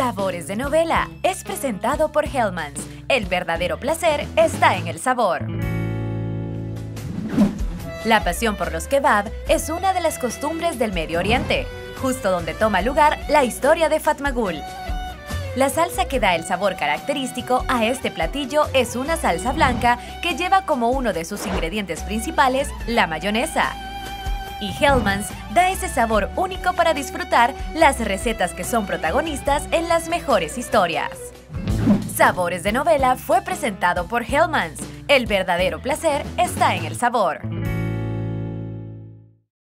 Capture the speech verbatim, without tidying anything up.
Sabores de Novela es presentado por Hellmann's. El verdadero placer está en el sabor. La pasión por los kebab es una de las costumbres del Medio Oriente, justo donde toma lugar la historia de Fatmagul. La salsa que da el sabor característico a este platillo es una salsa blanca que lleva como uno de sus ingredientes principales la mayonesa. Y Hellmann's da ese sabor único para disfrutar las recetas que son protagonistas en las mejores historias. Sabores de Novela fue presentado por Hellmann's. El verdadero placer está en el sabor.